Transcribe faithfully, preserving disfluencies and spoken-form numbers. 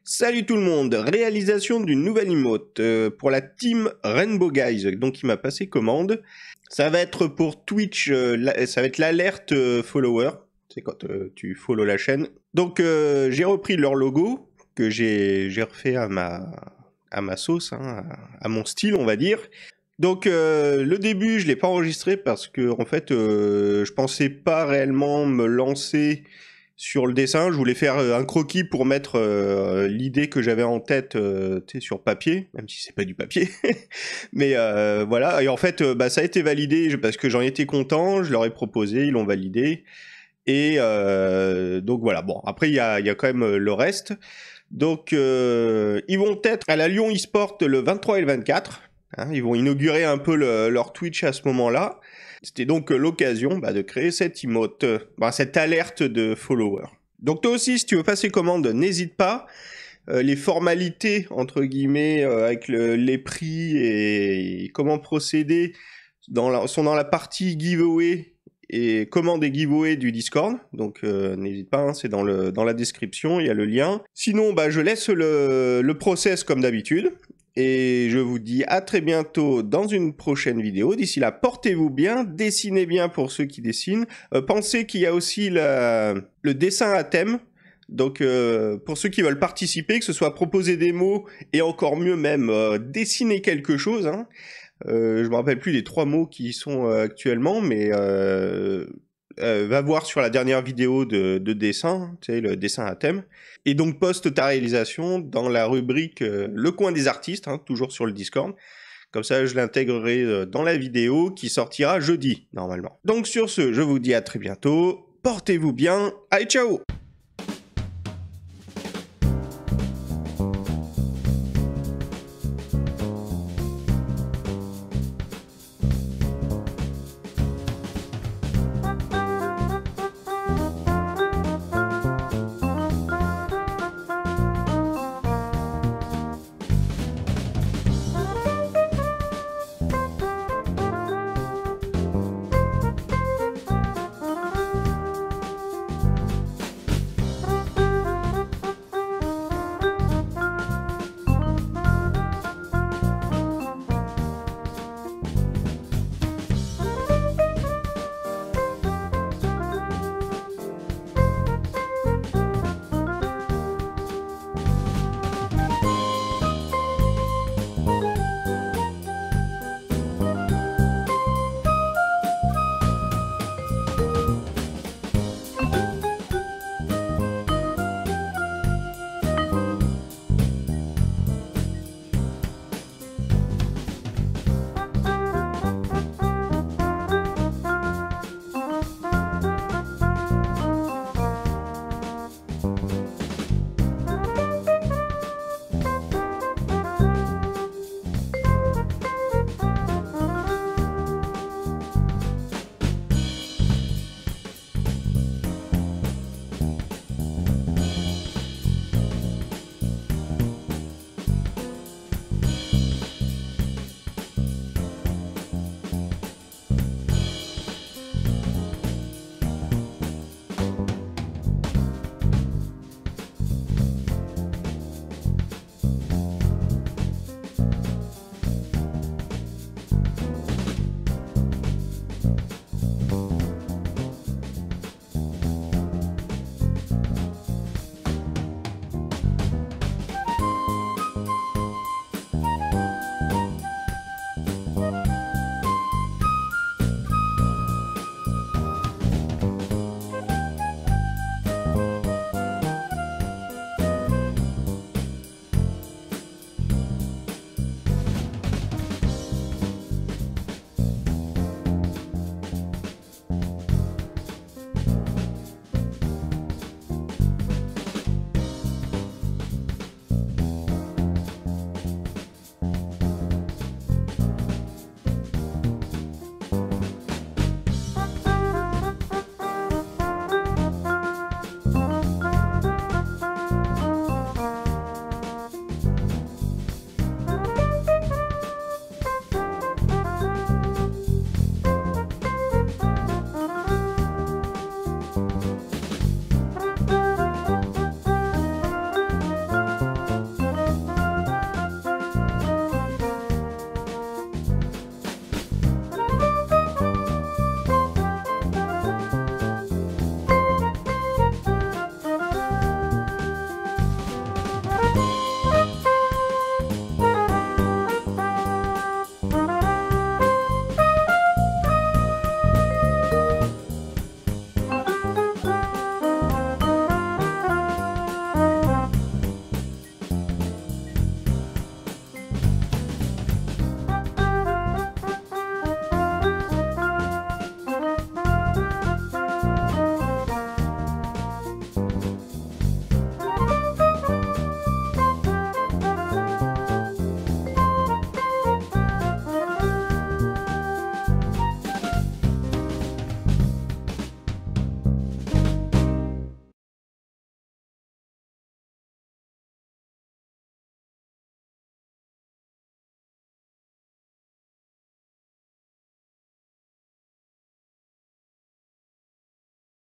Salut tout le monde, réalisation d'une nouvelle emote euh, pour la team Rainbow Guys, donc il m'a passé commande. Ça va être pour Twitch, euh, la- ça va être l'alerte euh, follower, c'est quand euh, tu follow la chaîne. Donc euh, j'ai repris leur logo, que j'ai j'ai refait à ma, à ma sauce, hein, à, à mon style on va dire. Donc euh, le début je l'ai pas enregistré parce que en fait euh, je pensais pas réellement me lancer sur le dessin. Je voulais faire euh, un croquis pour mettre euh, l'idée que j'avais en tête euh, tu sais, sur papier, même si c'est pas du papier. Mais euh, voilà, et en fait euh, bah, ça a été validé parce que j'en étais content, je leur ai proposé, ils l'ont validé. Et euh, donc voilà, bon après il y a, il y a quand même euh, le reste. Donc euh, ils vont être à la Lyon eSport le vingt-trois et le vingt-quatre. Hein, ils vont inaugurer un peu le- leur Twitch à ce moment-là. C'était donc l'occasion bah, de créer cette emote, euh, bah, cette alerte de follower. Donc toi aussi, si tu veux passer commande, n'hésite pas. Euh, les formalités, entre guillemets, euh, avec le- les prix et comment procéder dans la- sont dans la partie giveaway et commande et giveaway du Discord. Donc euh, n'hésite pas, hein, c'est dans, le, dans la description, il y a le lien. Sinon, bah, je laisse le, le process comme d'habitude. Et je vous dis à très bientôt dans une prochaine vidéo. D'ici là, portez-vous bien, dessinez bien pour ceux qui dessinent. Euh, pensez qu'il y a aussi la, le dessin à thème. Donc euh, pour ceux qui veulent participer, que ce soit proposer des mots et encore mieux même euh, dessiner quelque chose. Hein. Euh, je me rappelle plus les trois mots qui y sont euh, actuellement, mais euh, euh, va voir sur la dernière vidéo de, de dessin, tu sais, le dessin à thème. Et donc poste ta réalisation dans la rubrique euh, Le coin des artistes, hein, toujours sur le Discord. Comme ça, je l'intégrerai euh, dans la vidéo qui sortira jeudi, normalement. Donc sur ce, je vous dis à très bientôt. Portez-vous bien. Allez, ciao!